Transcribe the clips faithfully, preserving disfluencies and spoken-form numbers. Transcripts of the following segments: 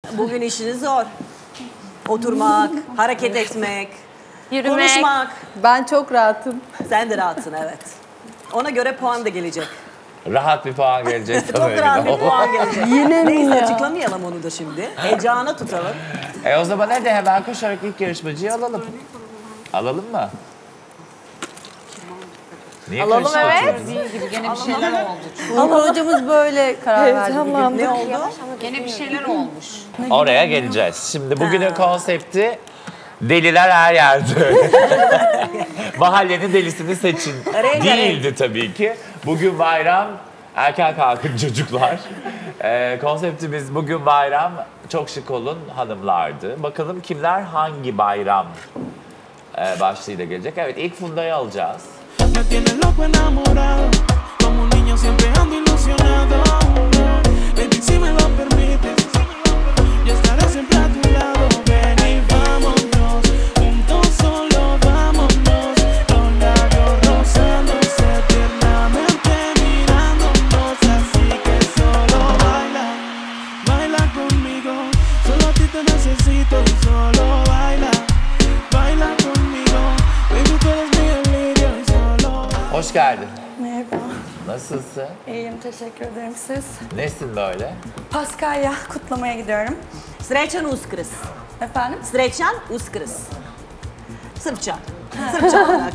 Bugün işiniz zor. Oturmak, hareket etmek, Yürümek. konuşmak. Ben çok rahatım. Sen de rahatsın, evet. Ona göre puan da gelecek. Rahat bir puan gelecek. Çok rahat bir puan gelecek. Yine mi Neyse ya? açıklamayalım onu da şimdi. Heyecanı tutalım. E o zaman hadi hemen koşarak ilk yarışmacıyı alalım. Alalım mı? Niye Alalım, evet. Değil gibi gene bir şeyler oldu. Ama hocamız böyle karar verdi bugün. Ne oldu? Gene bir şeyler olmuş. Oraya geleceğiz. Şimdi bugünün konsepti deliler her yerde. Mahallenin delisini seçin. Değildi tabii ki. Bugün bayram, erken kalkın çocuklar. Ee, konseptimiz bugün bayram, çok şık olun hanımlardı. Bakalım kimler hangi bayram e, başlığıyla gelecek. Evet, ilk Funda'yı alacağız. Me tienes loco enamorado, como un niño siempre ando ilusionado. Baby, si me lo permites, yo estaré siempre a tu lado. Ven y vámonos, juntos solo vámonos. Los labios rozándose tiernamente mirándonos. Así que solo baila, baila conmigo. Solo a ti te necesito y solo baila, baila conmigo. Baby, tú eres mi delirio y solo. Hoş geldin. Merhaba. Nasılsın? İyiyim, teşekkür ederim. Siz? Nesin böyle? Paskalya kutlamaya gidiyorum. Srećan Uskrs. Efendim? Srećan Uskrs. Sırpça. Sırpça olarak.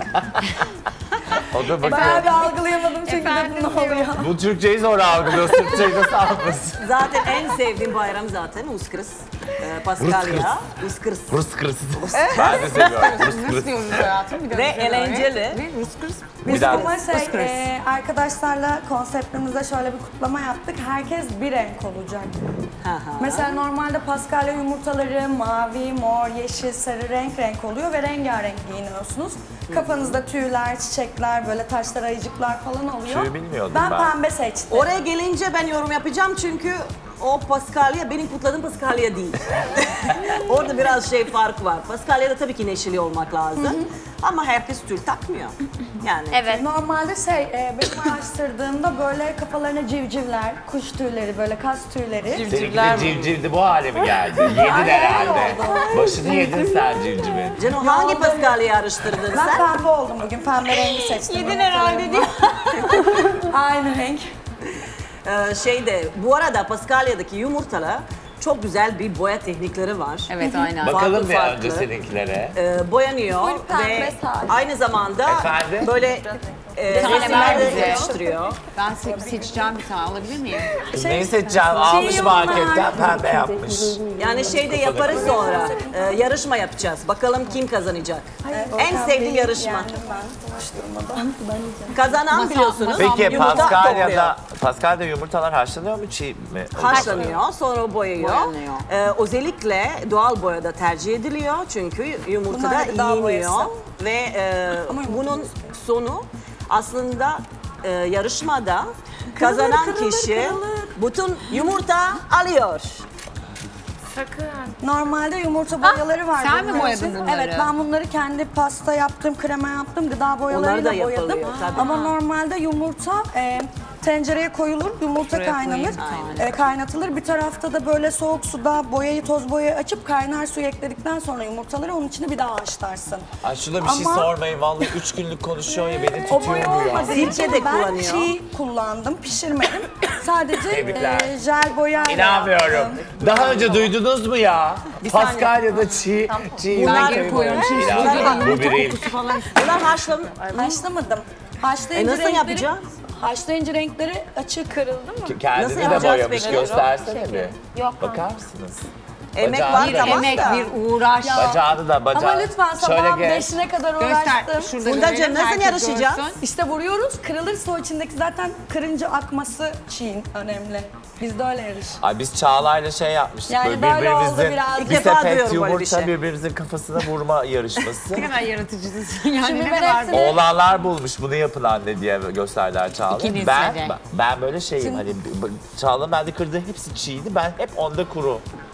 O da Bayağı bakıyor. bir algılayamadım çünkü dedim ne oluyor. Bu Türkçeyi zor algılıyor. Sırpçayı nasıl almasın? Zaten en sevdiğim bayram zaten Uskrs. Ee, Paskalya. Uskrs. Rus kırısı. Ben de seviyorum. Rus Nasıl kırısı. diyoruz hayatım? Bir de Ve bize böyle. eğlenceli. Ne? Rus kız? Bir daha. Ama şey, e, arkadaşlarla konseptimizde şöyle bir kutlama yaptık. Herkes bir renk olacak. Mesela normalde Paskalya yumurtaları mavi, mor, yeşil, sarı renk renk oluyor ve rengarenk giyiniyorsunuz. Kafanızda tüyler, çiçekler, böyle taşlar, ayıcıklar falan oluyor. Tüy bilmiyordum ben. ben. pembe seçtim. Oraya gelince ben yorum yapacağım çünkü o Paskalya benim kutladığım Paskalya değil. Orada biraz şey fark var. Paskalya'da tabii ki neşeli olmak lazım. Ama herkes tül takmıyor. Yani. Evet. Normalde şey, e, benim araştırdığımda böyle kafalarına civcivler, kuş tüyleri, böyle kas tüyleri. Seninki de civcivdi bu hale mi geldi? Yedin herhalde. Başını yedin sen civcivin. Canım hangi Paskalya'yı araştırdın Ben sen? pembe oldum bugün, pembe rengi seçtim. Yedin herhalde diyor. Aynı renk. Ee, şeyde, bu arada Paskalya'daki yumurtalar çok güzel bir boya teknikleri var. Evet aynen. Bakalım Farklı bir farklı. önce seninkilere. Ee, boyanıyor Full pembe ve sadece. aynı zamanda Efendim? böyle e, tane resimler de ver bize. yakıştırıyor. Ben se- seçeceğim bir tane alabilir miyim? Neyi seçeceğim? Almış yollar. marketten pembe yapmış. Yani şeyde yaparız sonra. Ee, yarışma yapacağız. Bakalım kim kazanacak. En sevdiğim yarışma. Yendim ben. Hoş durmadan. Kazanan Masal- biliyorsunuz. Peki yumurta Paskalya'da, topluyor. Paskalya'da yumurtalar haşlanıyor mu çiğ mi? Haşlanıyor, sonra boyayıyor. Boyanıyor. Ee, özellikle doğal boyada tercih ediliyor çünkü yumurtada Bunlar da gıda yiyiniyor boyası. ve e, bunun sonu aslında e, yarışmada kazanan kırılır, kişi kırılır. bütün yumurta alıyor. Normalde yumurta boyaları var. sen mi bunlar boyadın için. bunları? Evet, ben bunları kendi pasta yaptım, krema yaptım, gıda Onlar da boyalarıyla boyadım. yapılıyor, tabii. Ama normalde yumurta e, tencereye koyulur, yumurta Şuraya kaynanır, koyayım, e, kaynatılır. Bir tarafta da böyle soğuk suda boyayı, toz boyayı açıp kaynar suyu ekledikten sonra yumurtaları onun içine bir daha haşlarsın. Ay şuna bir şey Ama- sormayın. Vallahi üç günlük konuşuyor ya beni O tutuyor boya bu ya. olmadığı Sirke için de ben kullanıyor. çiğ kullandım, pişirmedim. Sadece Tebrikler. e, jel boyayla İnanmıyorum. yaptım. Daha önce duydunuz mu ya? saniye. Paskalya'da çiğ, çiğ Bunlar yemek yapıyorum. yapıyor. Çiğ İnanmıyorum. Bu bir ilk. Bunlar haşlan... Haşlamadım. E Haşlayınca nasıl renkleri, yapacağız? Haşlayınca renkleri açık kırıldı mı? Kendini de yapacağız boyamış. peki? Göstersene bir. Yok. Bakar mısınız? Emek Bacağı var da- Bir tamam emek, da. bir uğraş. Bacağını da bacağı. Ama lütfen Şöyle sabah geç. beşine kadar Göster. uğraştım. Şurada Fundacığım, görelim, nasıl herkes yarışacağız? görsün. İşte vuruyoruz, kırılırsa o içindeki zaten kırınca akması çiğin önemli. Bizde öyle yarış. Ay biz Çağla'yla şey yapmıştık. Yani böyle böyle oldu birbirimizin biraz. İlk bir defa sepet duyuyorum böyle bir yumurta şey. birbirimizin kafasına vurma yarışması. Ne kadar yaratıcısın yani Şimdi ne ben kadar hepsini- Oğlanlar bulmuş bunu yapın anne diye gösterdiler Çağla. İkinizde Ben, de. ben böyle şeyim hani Çağla bende kırdığı hepsi çiğdi ben hep onda kuru. Ben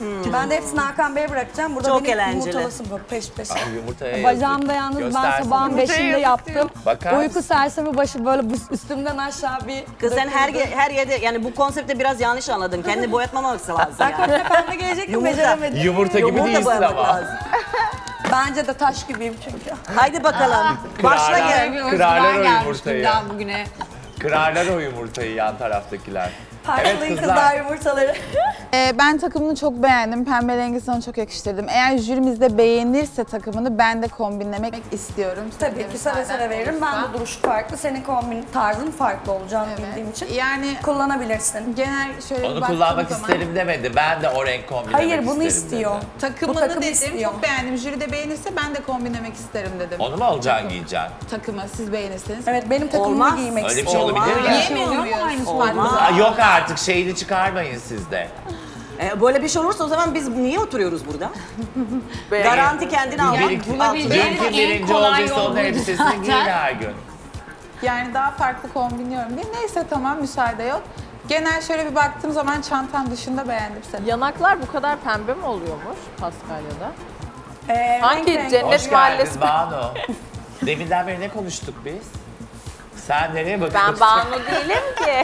Normalde hepsini Hakan Bey'e bırakacağım. Burada Çok beni eğlenceli. yumurtalasın böyle peş peşe. Ay, yumurtaya Bacağımda yazık. yalnız ben Göstersin. sabahın beşinde yaptım. Bakar Uyku mısın? sersemi başı böyle bu üstümden aşağı bir Kız sen her, döküldü. ge- her yerde yani bu konsepte biraz yanlış anladın. Kendini boyatmamak lazım Ben yani. komple pembe gelecektim Yumurta. beceremedim. Yumurta gibi Yumurta değilsin boyamak ama. lazım. Bence de taş gibiyim çünkü. Haydi bakalım. Başla Kırarlar. gel. Bir Kırarlar özgüven o gelmiş yumurtayı. günden bugüne. Kırarlar o yumurtayı yan taraftakiler. Parçalayın kızlar yumurtaları. Ee, ben takımını çok beğendim. Pembe rengi sana çok yakıştırdım. Eğer jürimiz de beğenirse takımını ben de kombinlemek istiyorum. Tabii ki seve seve veririm. Ben de duruşu farklı. Senin kombin tarzın farklı olacağını Evet. bildiğim için Yani kullanabilirsin. genel şöyle bir Onu baktığım kullanmak zaman- isterim demedi. Ben de o renk kombinlemek Hayır bunu isterim istiyor. dedi. Takımını Bu takım dedim, istiyor. çok beğendim. Jüri de beğenirse ben de kombinlemek isterim dedim. Onu mu alacaksın giyeceksin? Takımı siz beğenirseniz. Evet benim takımımı Olmaz. giymek Öyle bir istiyorum. şey olabilir mi? Yemiyor muyuz? Olmaz. Aa, yok artık şeyini çıkarmayın siz de. Ee, böyle bir şey olursa o zaman biz niye oturuyoruz burada? Garanti kendini al. Bir, iki, bulabileceğiniz dünkü en birinci kolay olduysa yol onun buydu elbisesini zaten. giyin her gün. Yani daha farklı kombinliyorum diye. Neyse tamam müsaade yok. Genel şöyle bir baktığım zaman çantam dışında beğendim seni. Yanaklar bu kadar pembe mi oluyormuş Paskalya'da? Ee, Hangi renk renk. cennet Hoş geldin mahallesi? Banu. Deminden beri ne konuştuk biz? Sen nereye bakıyorsun? Ben Banu değilim ki.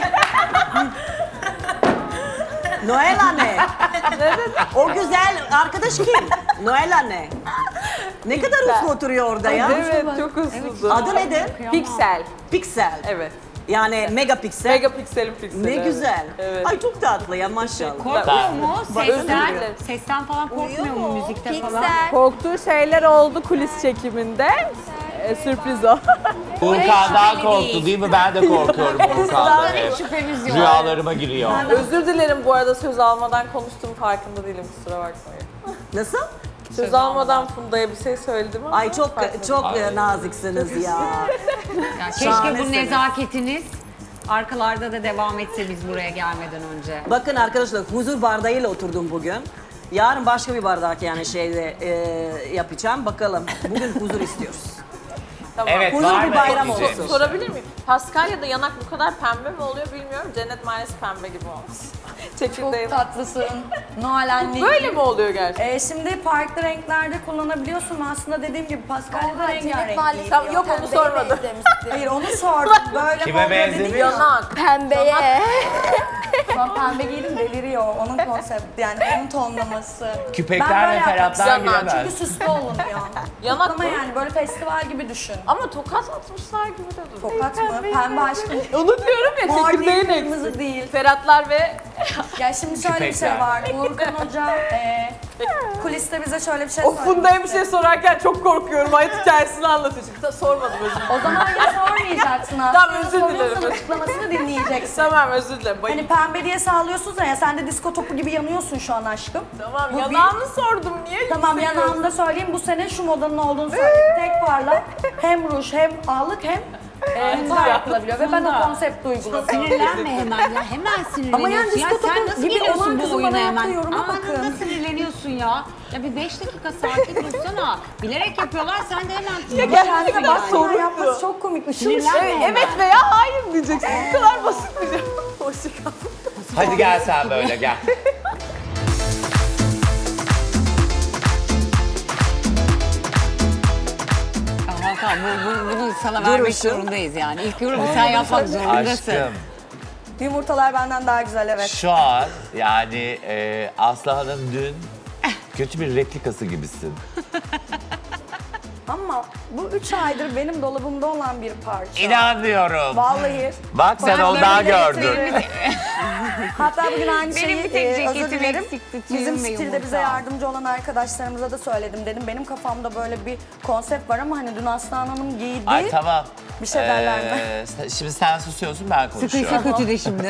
Noel anne. O güzel arkadaş kim? Noel anne. Ne kadar uslu oturuyor orada ya. Evet çok usludu. Adı nedir? Piksel. Piksel. Evet. Yani megapiksel. Megapikselin pikseli. Ne evet. güzel. Evet. Ay çok tatlı ya maşallah. Korkmuyor mu? Özür Sesten, dilerim. sesten falan korkmuyor mu müzikte falan? Korktuğu şeyler oldu kulis çekiminde. Ee, sürpriz o. Furkan'dan korktu değil mi? Ben de korkuyorum Furkan'dan. Hiç şüphemiz yok. Rüyalarıma giriyor. Özür dilerim bu arada söz almadan konuştuğum farkında değilim kusura bakmayın. Nasıl? Söz almadan Funda'ya bir şey söyledim ama. Ay çok farkında çok Ay. naziksiniz ya. Ya keşke Şahanesiniz. bu nezaketiniz arkalarda da devam etse biz buraya gelmeden önce. Bakın arkadaşlar huzur bardağıyla oturdum bugün. Yarın başka bir bardak yani şeyde e, yapacağım. Bakalım. Bugün huzur istiyoruz. Tamam. Evet Huzur var bir mı bayram ekleyeceğim? olsun. Sorabilir miyim? Paskalya'da yanak bu kadar pembe mi oluyor bilmiyorum. Cennet Mahallesi pembe gibi olmuş. Çekirdeğim. Çok tatlısın. Noel anne. Böyle mi oluyor gerçekten? Ee, şimdi farklı renklerde kullanabiliyorsun. Aslında dediğim gibi Paskalya'da rengarenk giyiliyor. Tamam, yok onu sormadım. Hayır onu sordum. Böyle Kime oluyor dedin benzemiyor? ya. Yanak. Pembeye. Ben pembe giydim deliriyor. Onun konsepti yani onun tonlaması. Küpekler Ben ve böyle ferhatlar yapmak Çünkü giremez. süslü olunuyor. Yanak Ama mı? yani böyle festival gibi düşün. Ama tokat atmışlar gibi de duruyor. Tokat mı? Pembe aşkım. Onu diyorum ya Mor değil, çekirdeğin eksik. kırmızı değil. Ferhatlar ve Ya şimdi şöyle bir şey Küpekler. var. Uğurkan Hoca e, kuliste bize şöyle bir şey o söyledi. Funda'ya bir şey sorarken çok korkuyorum. Hayat hikayesini anlatıyor çünkü. Ta- Sormadım özür dilerim. O zaman ya sormayacaksın aslında. Tamam, özür dilerim. Soruyorsan açıklamasını dinleyeceksin. Tamam özür dilerim. Bayım. Hani pembe diye sağlıyorsunuz ya, sen de disko topu gibi yanıyorsun şu an aşkım. Tamam Bu bir- yanağını sordum niye? Tamam yükseliyorsun? yanağımda söyleyeyim, bu sene şu modanın olduğunu söyleyeyim. Tek parlak, hem ruj hem allık hem e, far yapılabiliyor ve ben o konsepti uyguladım. Sinirlenme hemen ya. Hemen sinirleniyorsun. Ama yani ya disko sen topu nasıl gibi giriyorsun olan bu kızın oyuna bana hemen? yaptığı yoruma bakın. Anında sinirleniyorsun ya. Ya bir beş dakika sakin dursana. Bilerek yapıyorlar sen de hemen. Ya gerçekten Kendine sorun bak, yapması çok komik. Işıl ışıl. Sinirlenme Evet, hemen. evet veya hayır diyeceksin. Bu kadar basit bir şey. Hoşçakal. Hadi gel sen böyle gel. Hakan bu, bu, bunu sana vermek Duruşun. zorundayız yani. İlk yorumu sen yapmak zorundasın. Aşkım. Yumurtalar benden daha güzel, evet. Şu an yani e, Aslı Hanım dün kötü bir replikası gibisin. Ama bu üç aydır benim dolabımda olan bir parça. İnanmıyorum. Vallahi. Bak sen Ben ondan böyle gördün. Hatta bugün aynı Benim şeyi bir tek e, ceketim özür dilerim. eksikti, tüyüm Bizim ve stilde yumurta. bize yardımcı olan arkadaşlarımıza da söyledim. Dedim benim kafamda böyle bir konsept var ama hani dün Aslı Hanım'ın giydiği Ay tamam. bir şey derler mi? Ee, sen- şimdi sen susuyorsun ben konuşuyorum. Sıkıysa kötü de şimdi.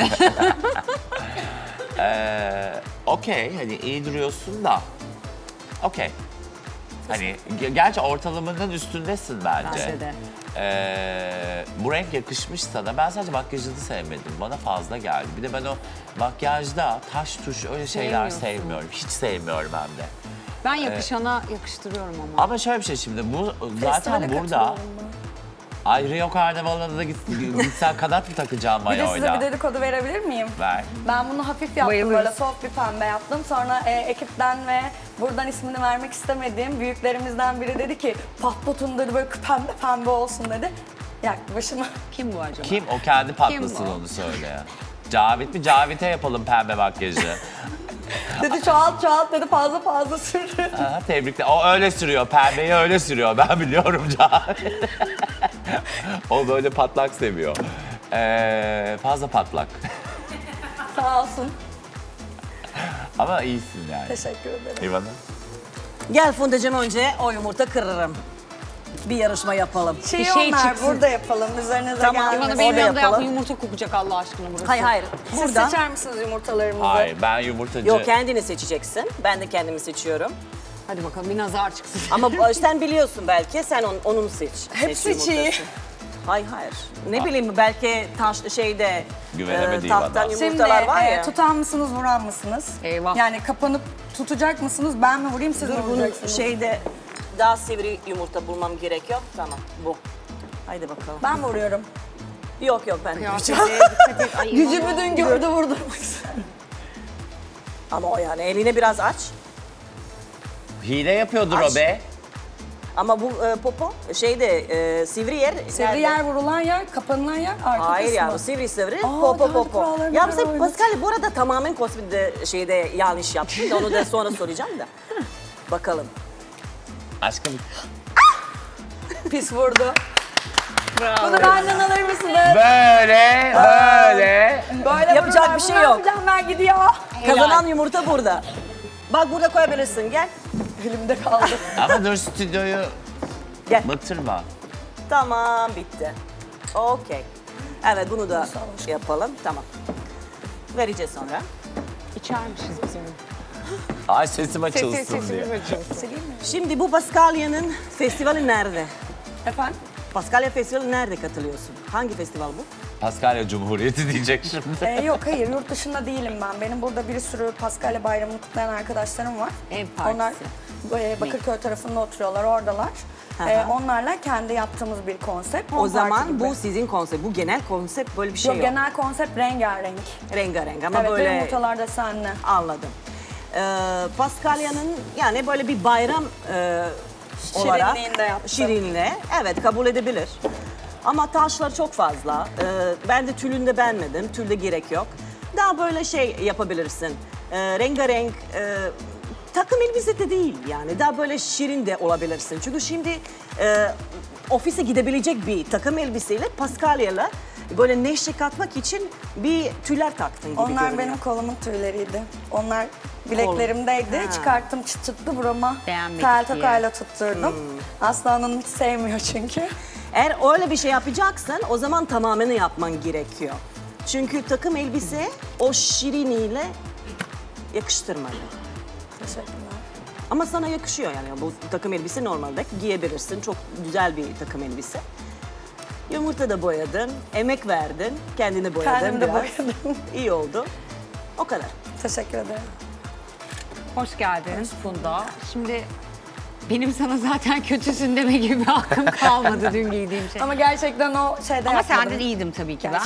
Ee, Okey hani iyi duruyorsun da. Okey. Hani ge- gerçi ortalamanın üstündesin bence. Bence de. Ee, bu renk yakışmış sana. Ben sadece makyajını sevmedim. Bana fazla geldi. Bir de ben o makyajda taş tuş öyle şeyler Sevmiyorsun. sevmiyorum. Hiç sevmiyorum hem de. Ben yakışana yakıştırıyorum ama. Ama şöyle bir şey şimdi bu zaten Festivale burada katılalım mı? Ay Rio Karnavalı'na da gitsen, gitsen kanat mı takacağım Bir de size mayoyla? bir dedikodu verebilir miyim? Ver. Ben bunu hafif yaptım, Bayılırız. böyle soft bir pembe yaptım. Sonra e, ekipten ve buradan ismini vermek istemediğim büyüklerimizden biri dedi ki patlatın dedi, böyle pembe pembe olsun dedi. Yak başıma. Kim bu acaba? Kim? O kendi patlasın bu? onu söyle. Cavit mi? Cavit'e yapalım pembe makyajı. Dedi çoğalt çoğalt dedi, fazla fazla sür. Ha, tebrikler. O öyle sürüyor. Pembeyi öyle sürüyor. Ben biliyorum Cavit. O böyle patlak seviyor. Ee, fazla patlak. Sağ olsun. Ama iyisin yani. Teşekkür ederim. İvan'ım. Gel Fundacığım, önce o yumurta kırarım. Bir yarışma yapalım. Şey, Bir şey onlar çıksın. burada yapalım, üzerinize Tamam. gelmesin. İvan'a Orada benim yanımda yapalım. yapma, yumurta kokacak Allah aşkına burası. Hayır hayır. Siz Buradan. seçer misiniz yumurtalarımızı? Hayır ben yumurtacı. Yok, kendini seçeceksin. Ben de kendimi seçiyorum. Hadi bakalım bir nazar çıksın. Ama sen biliyorsun belki, sen on, onun seç. Hepsi seç çiğ. yumurtası. Hayır hayır. Ne bileyim, belki taş şeyde Güvenemediğim tahtan adam. Şimdi yumurtalar var e, ya. tutan mısınız, vuran mısınız? Eyvah. Yani kapanıp tutacak mısınız, ben mi vurayım, siz mi Dur, bunu vuracaksınız? şeyde daha sivri yumurta bulmam gerekiyor. Tamam, bu. Haydi bakalım. Ben vuruyorum. Yok yok, ben vuracağım. Kıyafetlere dikkat et. Ay, İvan. Gücümü dün gördü, vurdum. Ama o yani eline biraz aç. Hile yapıyordur Aç. o be. Ama bu e, popo şeyde e, sivri yer. Sivri nerede? yer, vurulan yer, kapanılan yer, arka Hayır kısmı. ya, bu sivri sivri, Aa, popo kendi popo. kurallarına Ya göre sen oynat. Pascal bu arada tamamen kosmide şeyde yanlış yaptın da onu da sonra soracağım da. Bakalım. Aşkım. Pis vurdu. Bravo. Bunu benden alır mısınız? Böyle, böyle. Böyle Yapacak vururlar, bir şey bunu yok. yapacağım, ben gidiyor. Kazanan yumurta burada. Bak burada koyabilirsin, gel. Elimde kaldı. Ama dur stüdyoyu Gel. batırma. Tamam, bitti. Okey. Evet, bunu da yapalım. Tamam. Vereceğiz sonra. İçermişiz biz onu. Ay sesim Ses, açılsın ses, sesimiz diye. açılsın. Şimdi bu Paskalya'nın festivali nerede? Efendim? Paskalya Festivali nerede katılıyorsun? Hangi festival bu? Paskalya Cumhuriyeti diyecek şimdi. Ee, yok hayır, yurt dışında değilim ben. Benim burada bir sürü Paskalya Bayramı'nı kutlayan arkadaşlarım var. Ev partisi. Onlar e, Bakırköy tarafında oturuyorlar, oradalar. Ee, onlarla kendi yaptığımız bir konsept. O Home party zaman gibi. bu sizin konsept, bu genel konsept, böyle bir şey Yok, yok. genel konsept rengarenk. Rengarenk ama Evet, ve böyle yumurtalar desenli. anladım. Ee, Paskalya'nın yani böyle bir bayram e, olarak Şirinliğinde yaptım. şirinliğe, evet, kabul edebilir. Ama taşlar çok fazla. Ee, ben de tülünde beğenmedim. Tülde gerek yok. Daha böyle şey yapabilirsin. Ee, rengarenk e, takım elbise de değil yani. Daha böyle şirin de olabilirsin. Çünkü şimdi e, ofise gidebilecek bir takım elbiseyle Paskalya'la böyle neşe katmak için bir tüller taktın gibi Onlar görünüyor. benim kolumun tüyleriydi. Onlar bileklerimdeydi. Ha. Çıkarttım, çıt çıtlı burama. Beğenmedik Tel diye. tokayla tutturdum. Aslı Hanım hiç sevmiyor çünkü. Eğer öyle bir şey yapacaksan o zaman tamamını yapman gerekiyor. Çünkü takım elbise o şiriniyle yakıştırmalı. Teşekkürler. Ama sana yakışıyor yani, bu takım elbise normalde giyebilirsin. Çok güzel bir takım elbise. Yumurta da boyadın, emek verdin, kendini boyadın Kendim de biraz. boyadım. İyi oldu. O kadar. Teşekkür ederim. Hoş geldin Funda. Şimdi benim sana zaten kötüsün deme gibi bir hakkım kalmadı dün giydiğim şey. Ama gerçekten o şeyde Ama yapmadım. senden iyiydim tabii ki ben.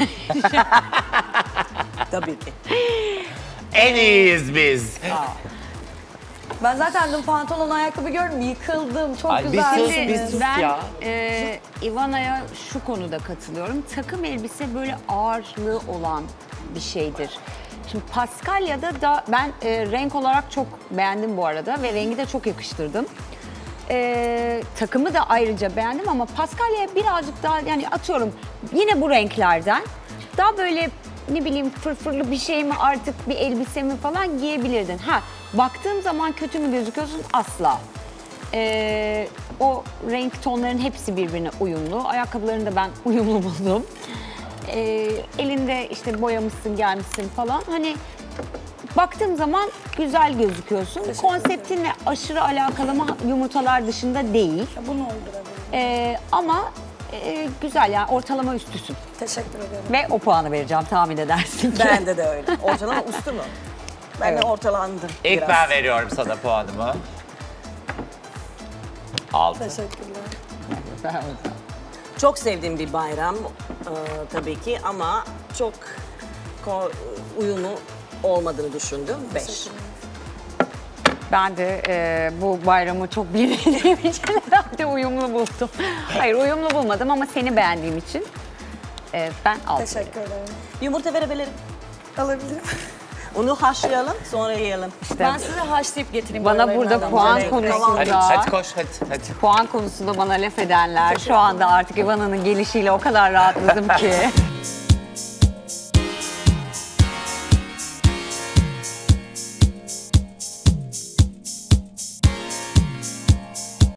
Tabii ki. En iyiyiz biz. Ben zaten dün pantolon, ayakkabı gördüm, yıkıldım. Çok Ay, bir güzel. sus, Şimdi bir sus ben ya. e, Ivana'ya şu konuda katılıyorum. Takım elbise böyle ağırlığı olan bir şeydir. Şimdi Paskalya'da da ben e, renk olarak çok beğendim bu arada ve rengi de çok yakıştırdım. E, takımı da ayrıca beğendim ama Paskalya'ya birazcık daha yani atıyorum yine bu renklerden daha böyle ne bileyim fırfırlı bir şey mi artık bir elbise mi falan giyebilirdin. Ha baktığım zaman kötü mü gözüküyorsun? Asla. Ee, o renk tonların hepsi birbirine uyumlu. Ayakkabılarını da ben uyumlu buldum. Ee, elinde işte boyamışsın gelmişsin falan. Hani baktığım zaman güzel gözüküyorsun. Konseptinle aşırı alakalı ama yumurtalar dışında değil. Ya bunu öldürebilirim. Ee, ama e, güzel yani ortalama üstüsün. Teşekkür ederim. Ve o puanı vereceğim tahmin edersin ki. Bende de öyle. Ortalama üstü mü? Ben Evet. de ortalandım İlk biraz. ben veriyorum sana puanımı. Altı. Teşekkürler. Çok sevdiğim bir bayram e, tabii ki ama çok ko- uyumlu olmadığını düşündüm. Beş. Ben de e, bu bayramı çok bilmediğim için herhalde uyumlu buldum. Hayır uyumlu bulmadım ama seni beğendiğim için e, ben aldım. Teşekkür ederim. Yumurta verebilirim. Alabilirim. Onu haşlayalım sonra yiyelim. Ben size haşlayıp getireyim. Bana buralarından. burada puan Hadi, konusunda, Hadi, hadi koş hadi. hadi. puan konusunda bana laf edenler şu anda artık Ivana'nın gelişiyle o kadar rahatladım ki.